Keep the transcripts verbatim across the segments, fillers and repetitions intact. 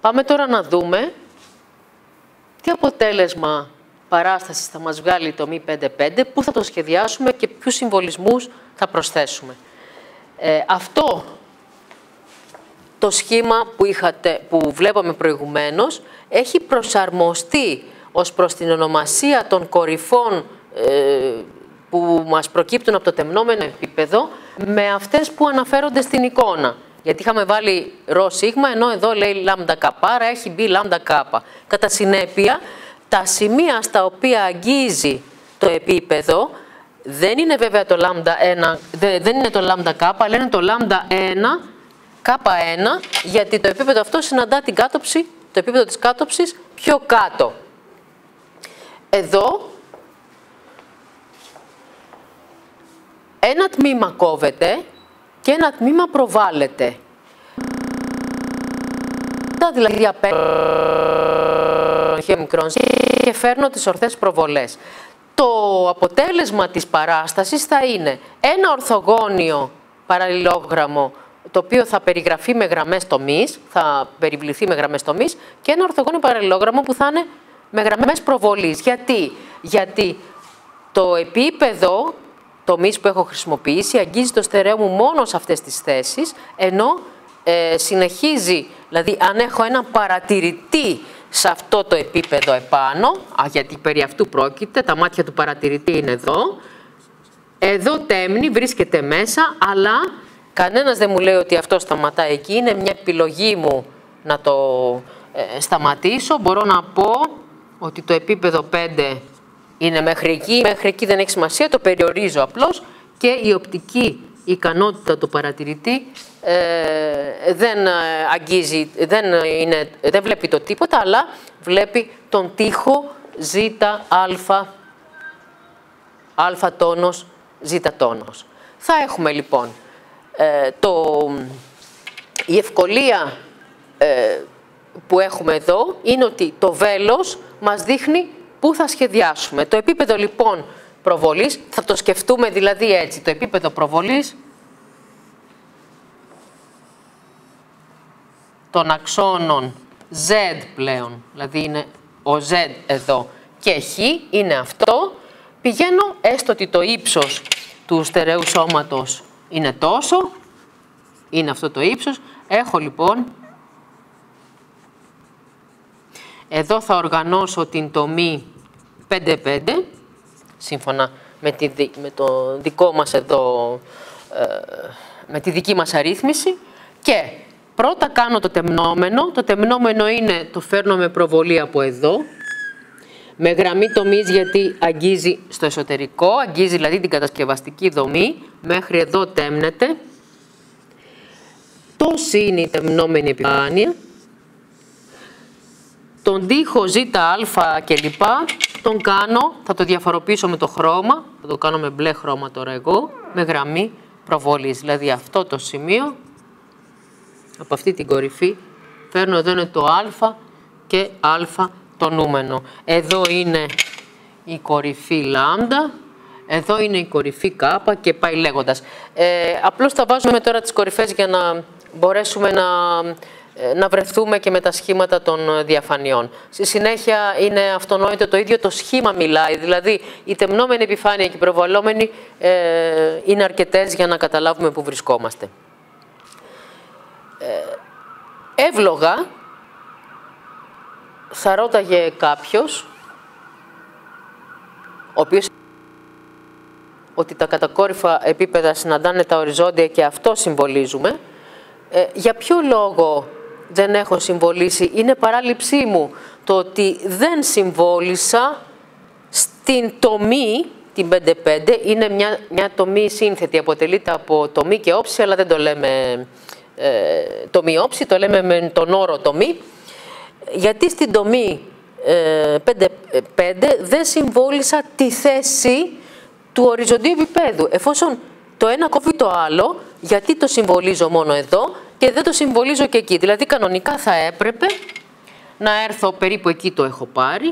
Πάμε τώρα να δούμε τι αποτέλεσμα παράστασης θα μας βγάλει το μη πέντε πέντε, πού θα το σχεδιάσουμε και ποιους συμβολισμούς θα προσθέσουμε. Ε, αυτό το σχήμα που, είχατε, που βλέπαμε προηγουμένως έχει προσαρμοστεί ως προς την ονομασία των κορυφών ε, που μας προκύπτουν από το τεμνόμενο επίπεδο με αυτές που αναφέρονται στην εικόνα. Γιατί είχαμε βάλει ρο σίγμα, ενώ εδώ λέει λάμδα κάπα, άρα έχει μπει λάμδα κάπα. Κατά συνέπεια, τα σημεία στα οποία αγγίζει το επίπεδο δεν είναι βέβαια το λάμδα ένα, δεν είναι το λάμδα κάπα, αλλά είναι το λάμδα ένα, κάπα ένα, γιατί το επίπεδο αυτό συναντά την κάτωψη, το επίπεδο της κάτωψης πιο κάτω. Εδώ ένα τμήμα κόβεται και ένα τμήμα προβάλλεται. Τα δηλαδή απέναντι και φέρνω τις ορθές προβολές. Το αποτέλεσμα της παράστασης θα είναι ένα ορθογώνιο παραλληλόγραμμο, το οποίο θα περιγραφεί με γραμμές τομής, θα περιβληθεί με γραμμές τομής, και ένα ορθογώνιο παραλληλόγραμμο που θα είναι με γραμμές προβολής. Γιατί? Γιατί το επίπεδο τομής που έχω χρησιμοποιήσει αγγίζει το στερεό μου μόνο σε αυτές τις θέσεις, ενώ ε, συνεχίζει, δηλαδή αν έχω ένα παρατηρητή σε αυτό το επίπεδο επάνω, α, γιατί περί αυτού πρόκειται, τα μάτια του παρατηρητή είναι εδώ, εδώ τέμνη, βρίσκεται μέσα, αλλά κανένας δεν μου λέει ότι αυτό σταματάει εκεί, είναι μια επιλογή μου να το ε, σταματήσω. Μπορώ να πω ότι το επίπεδο πέντε είναι μέχρι εκεί, μέχρι εκεί δεν έχει σημασία, το περιορίζω απλώς και η οπτική ικανότητα του παρατηρητή ε, δεν αγγίζει, δεν, είναι, δεν βλέπει το τίποτα, αλλά βλέπει τον τοίχο ζ, α, α τόνος, ζ τόνος. Θα έχουμε λοιπόν ε, το, η ευκολία ε, που έχουμε εδώ είναι ότι το βέλος μας δείχνει πού θα σχεδιάσουμε. Το επίπεδο λοιπόν προβολής, θα το σκεφτούμε δηλαδή έτσι, το επίπεδο προβολής των αξώνων Z πλέον, δηλαδή είναι ο Z εδώ και Χ, είναι αυτό. Πηγαίνω, έστω ότι το ύψος του στερεού σώματος είναι τόσο, είναι αυτό το ύψος, έχω λοιπόν, εδώ θα οργανώσω την τομή πέντε πέντε, σύμφωνα με, τη, με το δικό μας εδώ, ε, με τη δική μας αρρύθμιση, και πρώτα κάνω το τεμνόμενο. Το τεμνόμενο είναι, το φέρνω με προβολή από εδώ, με γραμμή τομής γιατί αγγίζει στο εσωτερικό, αγγίζει δηλαδή την κατασκευαστική δομή, μέχρι εδώ τέμνεται. Τόση είναι η τεμνόμενη επιφάνεια. Τον τοίχο ζ, α και λοιπά, τον κάνω, θα το διαφοροποιήσω με το χρώμα, θα το κάνω με μπλε χρώμα τώρα εγώ, με γραμμή προβολής. Δηλαδή αυτό το σημείο, από αυτή την κορυφή, φέρνω εδώ είναι το α και α το νούμενο. Εδώ είναι η κορυφή λάμδα, εδώ είναι η κορυφή κάπα και πάει λέγοντας. Ε, απλώς θα βάζουμε τώρα τις κορυφές για να μπορέσουμε να... να βρεθούμε και με τα σχήματα των διαφανειών. Στη συνέχεια είναι αυτονόητο το ίδιο, το σχήμα μιλάει, δηλαδή η τεμνόμενη επιφάνεια και η προβαλλόμενη ε, είναι αρκετές για να καταλάβουμε πού βρισκόμαστε. Ε, εύλογα θα ρώταγε κάποιος, ο οποίος ότι τα κατακόρυφα επίπεδα συναντάνε τα οριζόντια και αυτό συμβολίζουμε, ε, για ποιο λόγο δεν έχω συμβολήσει? Είναι παράληψή μου το ότι δεν συμβόλισα στην τομή, την πέντε πέντε, είναι μια, μια τομή σύνθετη, αποτελείται από τομή και όψη, αλλά δεν το λέμε ε, τομή όψη, το λέμε με τον όρο τομή, γιατί στην τομή ε, πέντε πέντε δεν συμβόλισα τη θέση του οριζοντίου επίπεδου, εφόσον το ένα κόβει το άλλο, γιατί το συμβολίζω μόνο εδώ και δεν το συμβολίζω και εκεί. Δηλαδή κανονικά θα έπρεπε να έρθω περίπου εκεί, το έχω πάρει,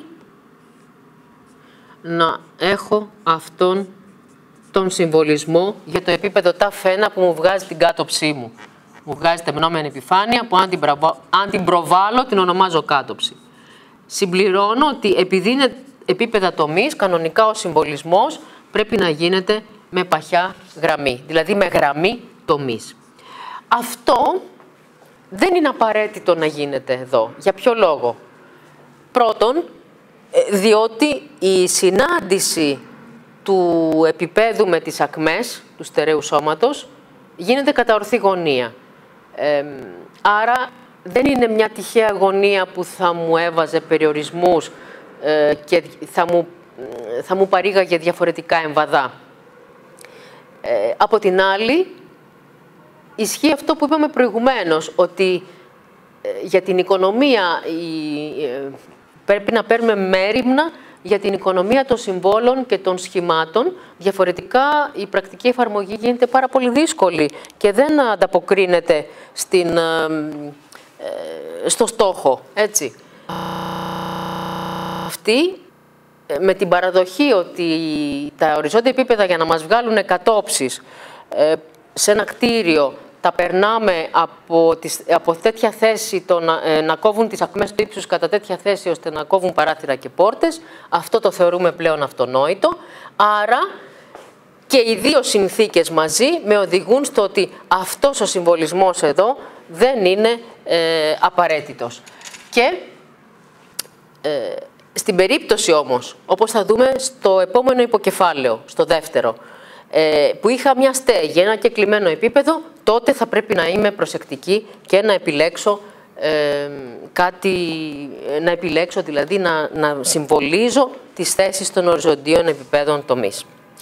να έχω αυτόν τον συμβολισμό για το επίπεδο ταφ ένα που μου βγάζει την κάτωψή μου. Μου βγάζει τεμνόμενη επιφάνεια που αν την, προβα... αν την προβάλλω την ονομάζω κάτωψη. Συμπληρώνω ότι επειδή είναι επίπεδα τομής, κανονικά ο συμβολισμός πρέπει να γίνεται με παχιά γραμμή, δηλαδή με γραμμή τομής. Αυτό δεν είναι απαραίτητο να γίνεται εδώ. Για ποιο λόγο? Πρώτον, διότι η συνάντηση του επίπεδου με τις ακμές του στερεού σώματος γίνεται κατά ορθή γωνία. Ε, άρα δεν είναι μια τυχαία γωνία που θα μου έβαζε περιορισμούς ε, και θα μου, θα μου παρήγαγε διαφορετικά εμβαδά. Ε, από την άλλη, ισχύει αυτό που είπαμε προηγουμένως, ότι ε, για την οικονομία η, ε, πρέπει να παίρνουμε μέριμνα για την οικονομία των συμβόλων και των σχημάτων. Διαφορετικά η πρακτική εφαρμογή γίνεται πάρα πολύ δύσκολη και δεν ανταποκρίνεται στην, ε, ε, στο στόχο. Έτσι. Αυτή, με την παραδοχή ότι τα οριζόντια επίπεδα για να μας βγάλουν εκατό όψεις ε, σε ένα κτίριο τα περνάμε από, τις, από τέτοια θέση το να, ε, να κόβουν τις ακμές του ύψους κατά τέτοια θέση ώστε να κόβουν παράθυρα και πόρτες. Αυτό το θεωρούμε πλέον αυτονόητο. Άρα και οι δύο συνθήκες μαζί με οδηγούν στο ότι αυτός ο συμβολισμός εδώ δεν είναι ε, απαραίτητος. Και ε, στην περίπτωση όμως, όπως θα δούμε στο επόμενο υποκεφάλαιο, στο δεύτερο, που είχα μια στέγη, ένα κεκλειμένο επίπεδο, τότε θα πρέπει να είμαι προσεκτική και να επιλέξω ε, κάτι, να επιλέξω δηλαδή να, να συμβολίζω τις θέσεις των οριζοντίων επιπέδων τομής.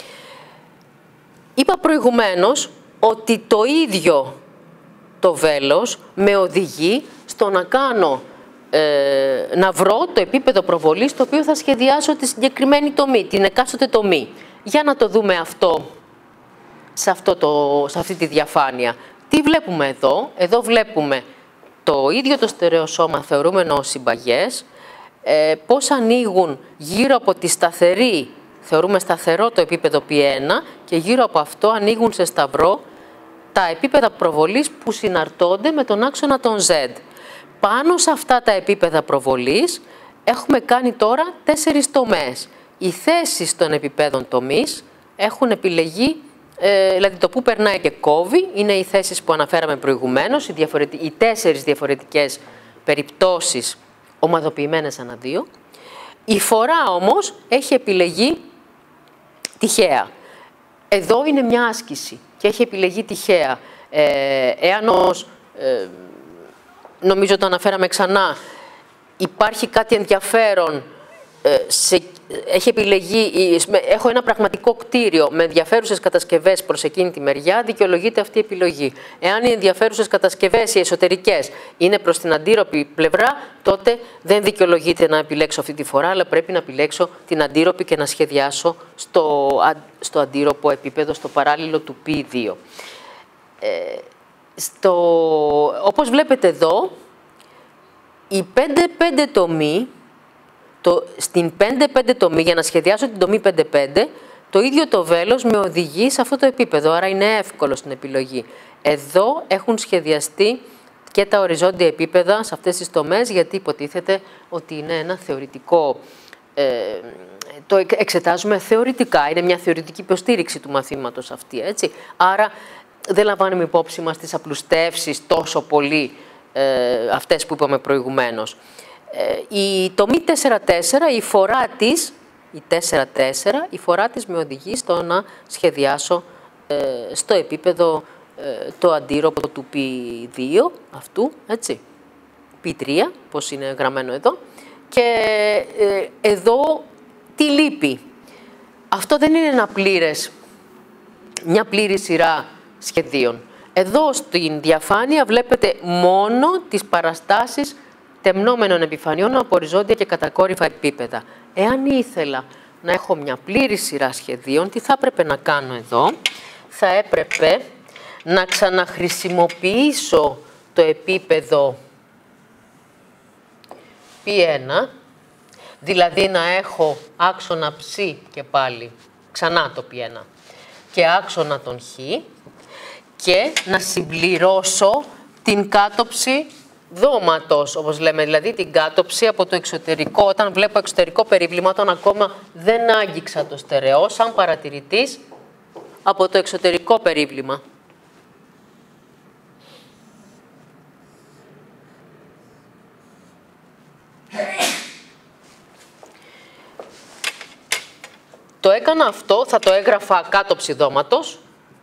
Είπα προηγουμένως ότι το ίδιο το βέλος με οδηγεί στο να κάνω, ε, να βρω το επίπεδο προβολής στο οποίο θα σχεδιάσω τη συγκεκριμένη τομή, την εκάστοτε τομή. Για να το δούμε αυτό σε, αυτό το, σε αυτή τη διαφάνεια. Τι βλέπουμε εδώ? Εδώ βλέπουμε το ίδιο το στερεό σώμα θεωρούμενο ως συμπαγές, ε, πώς ανοίγουν γύρω από τη σταθερή, θεωρούμε σταθερό το επίπεδο πι ένα και γύρω από αυτό ανοίγουν σε σταυρό τα επίπεδα προβολής που συναρτώνται με τον άξονα των Z. Πάνω σε αυτά τα επίπεδα προβολής έχουμε κάνει τώρα τέσσερις τομές. Οι θέσεις των επιπέδων τομής έχουν επιλεγεί, ε, δηλαδή το που περνάει και κόβει, είναι οι θέσεις που αναφέραμε προηγουμένως, οι, διαφορετικ... οι τέσσερις διαφορετικές περιπτώσεις ομαδοποιημένες ανά δύο. Η φορά όμως έχει επιλεγεί τυχαία. Εδώ είναι μια άσκηση και έχει επιλεγεί τυχαία. Ε, εάν όμως, ε, νομίζω το αναφέραμε ξανά, υπάρχει κάτι ενδιαφέρον, σε, έχει επιλεγεί, έχω ένα πραγματικό κτίριο με ενδιαφέρουσες κατασκευές προς εκείνη τη μεριά, δικαιολογείται αυτή η επιλογή. Εάν οι ενδιαφέρουσες κατασκευές, οι εσωτερικές, είναι προς την αντίρροπη πλευρά, τότε δεν δικαιολογείται να επιλέξω αυτή τη φορά, αλλά πρέπει να επιλέξω την αντίρροπη και να σχεδιάσω στο, στο αντίρροπο επίπεδο, στο παράλληλο του πι δύο. Ε, στο, όπως βλέπετε εδώ, η πέντε πέντε τομή, Το, στην πέντε πέντε τομή, για να σχεδιάσω την τομή πέντε πέντε, το ίδιο το βέλος με οδηγεί σε αυτό το επίπεδο, άρα είναι εύκολο στην επιλογή. Εδώ έχουν σχεδιαστεί και τα οριζόντια επίπεδα σε αυτές τις τομές, γιατί υποτίθεται ότι είναι ένα θεωρητικό, ε, το εξετάζουμε θεωρητικά, είναι μια θεωρητική υποστήριξη του μαθήματος αυτή, έτσι. Άρα δεν λαμβάνουμε υπόψη μας τις απλουστεύσεις τόσο πολύ, ε, αυτές που είπαμε προηγουμένως. Η τομή τέσσερα τέσσερα, η φορά της, η τέσσερα τέσσερα, η φορά της με οδηγεί στο να σχεδιάσω ε, στο επίπεδο ε, το αντίρροπο του πι δύο, αυτού, έτσι, πι τρία, πώς είναι γραμμένο εδώ. Και ε, εδώ τι λείπει? Αυτό δεν είναι ένα πλήρες, μια πλήρη σειρά σχεδίων. Εδώ στην διαφάνεια βλέπετε μόνο τις παραστάσεις τεμνόμενων επιφανειών από οριζόντια και κατακόρυφα επίπεδα. Εάν ήθελα να έχω μια πλήρη σειρά σχεδίων, τι θα έπρεπε να κάνω εδώ? Θα έπρεπε να ξαναχρησιμοποιήσω το επίπεδο πι ένα, δηλαδή να έχω άξονα ψ και πάλι, ξανά το πι ένα, και άξονα τον χ, και να συμπληρώσω την κάτωψη δώματος, όπως λέμε, δηλαδή την κάτωψη από το εξωτερικό. Όταν βλέπω εξωτερικό περίβλημα, όταν ακόμα δεν άγγιξα το στερεό, σαν παρατηρητής από το εξωτερικό περίβλημα. Το έκανα αυτό, θα το έγραφα κάτωψη δώματος.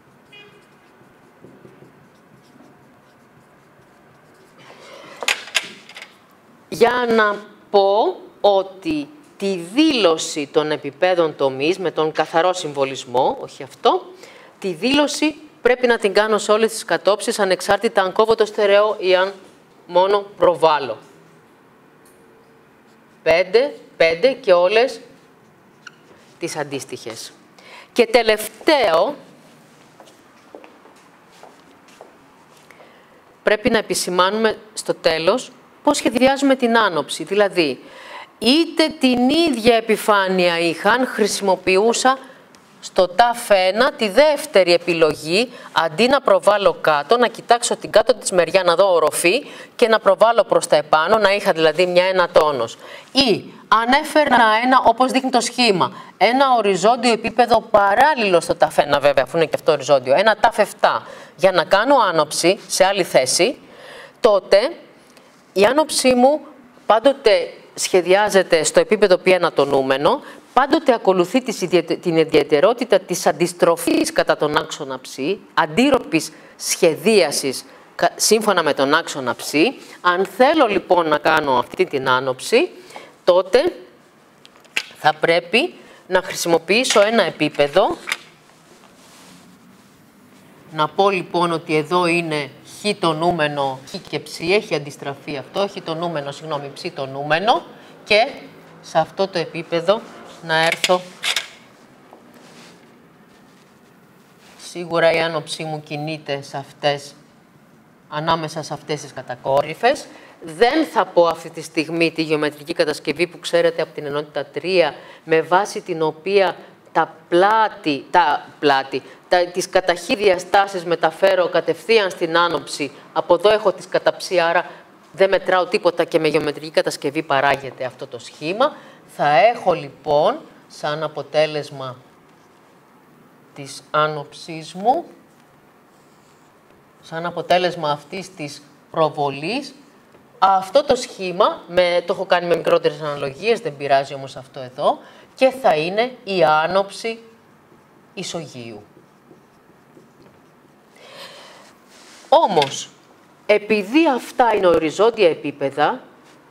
Για να πω ότι τη δήλωση των επιπέδων τομής, με τον καθαρό συμβολισμό, όχι αυτό, τη δήλωση πρέπει να την κάνω σε όλες τις κατόψεις, ανεξάρτητα αν κόβω το στερεό ή αν μόνο προβάλλω. Πέντε, πέντε και όλες τις αντίστοιχες. Και τελευταίο, πρέπει να επισημάνουμε στο τέλος πώς σχεδιάζουμε την άνοψη. Δηλαδή, είτε την ίδια επιφάνεια είχα, αν χρησιμοποιούσα στο ταφ ένα τη δεύτερη επιλογή, αντί να προβάλλω κάτω, να κοιτάξω την κάτω της μεριά, να δω οροφή και να προβάλλω προς τα επάνω, να είχα δηλαδή μια ένα τόνος. Ή αν έφερνα ένα, όπως δείχνει το σχήμα, ένα οριζόντιο επίπεδο παράλληλο στο ταφ ένα βέβαια, αφού είναι και αυτό οριζόντιο, ένα ταφ επτά, για να κάνω άνοψη σε άλλη θέση, τότε η άνοψή μου πάντοτε σχεδιάζεται στο επίπεδο πι ένα τονούμενο, πάντοτε ακολουθεί την ιδιαιτερότητα της αντιστροφής κατά τον άξονα ψ, αντίρροπης σχεδίασης σύμφωνα με τον άξονα ψ. Αν θέλω λοιπόν να κάνω αυτή την άνοψη, τότε θα πρέπει να χρησιμοποιήσω ένα επίπεδο. Να πω λοιπόν ότι εδώ είναι χ τονούμενο, χ και ψ, έχει αντιστραφεί αυτό, χ τονούμενο, συγγνώμη, ψ τονούμενο, και σε αυτό το επίπεδο να έρθω. Σίγουρα η άνοψή μου κινείται σε αυτές, ανάμεσα σε αυτές τις κατακόρυφες. Δεν θα πω αυτή τη στιγμή τη γεωμετρική κατασκευή που ξέρετε από την ενότητα τρία, με βάση την οποία τα πλάτη, τα πλάτη, τα, τις καταχύ διαστάσεις μεταφέρω κατευθείαν στην άνοψη. Από εδώ έχω τις καταψή, άρα δεν μετράω τίποτα και με γεωμετρική κατασκευή παράγεται αυτό το σχήμα. Θα έχω λοιπόν, σαν αποτέλεσμα της άνοψής μου, σαν αποτέλεσμα αυτής της προβολής, αυτό το σχήμα, με, το έχω κάνει με μικρότερες αναλογίες, δεν πειράζει όμως αυτό εδώ, και θα είναι η άνοψη ισογείου. Όμως, επειδή αυτά είναι οριζόντια επίπεδα,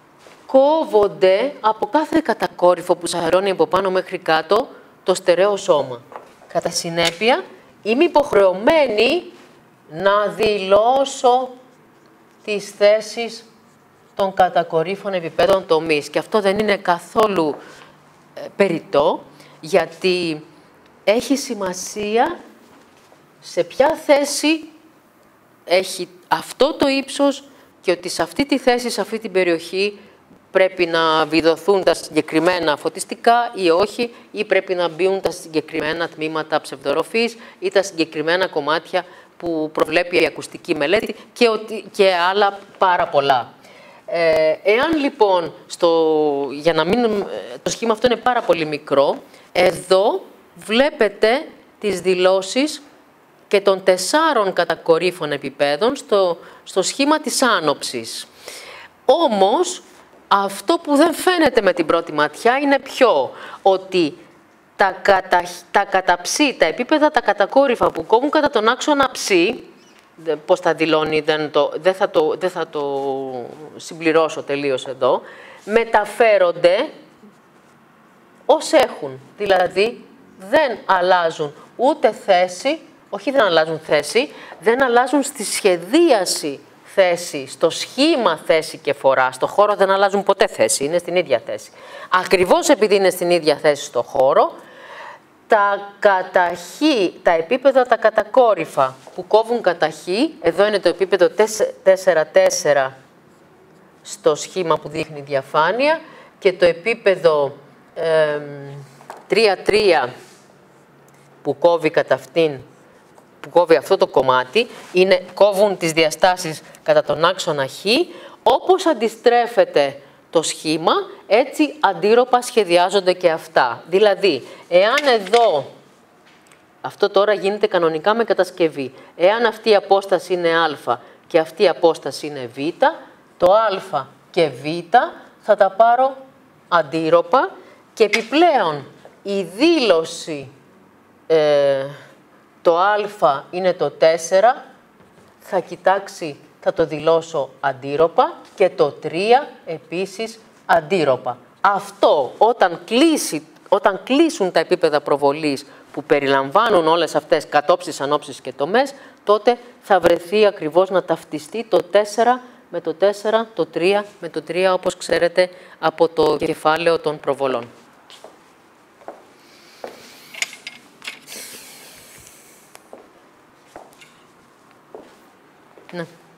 κόβονται από κάθε κατακόρυφο που σαρώνει από πάνω μέχρι κάτω το στερεό σώμα. Κατά συνέπεια, είμαι υποχρεωμένη να δηλώσω τις θέσεις των κατακορύφων επιπέδων τομής. Και αυτό δεν είναι καθόλου ε, περιττό, γιατί έχει σημασία σε ποια θέση έχει αυτό το ύψος και ότι σε αυτή τη θέση, σε αυτή την περιοχή, πρέπει να βιδωθούν τα συγκεκριμένα φωτιστικά ή όχι, ή πρέπει να μπουν τα συγκεκριμένα τμήματα ψευδοροφής ή τα συγκεκριμένα κομμάτια που προβλέπει η ακουστική μελέτη και, ότι, και άλλα πάρα πολλά. Ε, εάν λοιπόν, στο, για να μην, το σχήμα αυτό είναι πάρα πολύ μικρό, εδώ βλέπετε τις δηλώσεις και των τεσσάρων κατακορύφων επιπέδων στο, στο σχήμα της άνοψης. Όμως, αυτό που δεν φαίνεται με την πρώτη ματιά είναι ποιο, ότι τα, κατα, τα καταψή, τα επίπεδα, τα κατακόρυφα που κόβουν κατά τον άξονα ψ, πώς τα δηλώνει, δεν, το, δεν, θα το, δεν θα το συμπληρώσω τελείως εδώ, μεταφέρονται ως έχουν. Δηλαδή, δεν αλλάζουν ούτε θέση, όχι δεν αλλάζουν θέση, δεν αλλάζουν στη σχεδίαση θέση, στο σχήμα θέση και φορά. Στο χώρο δεν αλλάζουν ποτέ θέση, είναι στην ίδια θέση. Ακριβώς επειδή είναι στην ίδια θέση στο χώρο, τα καταχύ, τα επίπεδα, τα κατακόρυφα που κόβουν καταχύ, εδώ είναι το επίπεδο τέσσερα τέσσερα στο σχήμα που δείχνει διαφάνεια και το επίπεδο ε, τρία τρία που κόβει κατά αυτήν που κόβει αυτό το κομμάτι, είναι, κόβουν τις διαστάσεις κατά τον άξονα Χ, όπως αντιστρέφεται το σχήμα, έτσι αντίρροπα σχεδιάζονται και αυτά. Δηλαδή, εάν εδώ, αυτό τώρα γίνεται κανονικά με κατασκευή, εάν αυτή η απόσταση είναι α και αυτή η απόσταση είναι β, το α και β θα τα πάρω αντίρροπα και επιπλέον η δήλωση ε, το α είναι το τέσσερα, θα κοιτάξει, θα το δηλώσω αντίρροπα και το τρία επίσης αντίρροπα. Αυτό όταν, κλείσει, όταν κλείσουν τα επίπεδα προβολής που περιλαμβάνουν όλες αυτές κατόψεις, ανόψεις και τομές, τότε θα βρεθεί ακριβώς να ταυτιστεί το τέσσερα με το τέσσερα, το τρία με το τρία, όπως ξέρετε από το κεφάλαιο των προβολών. Ναι.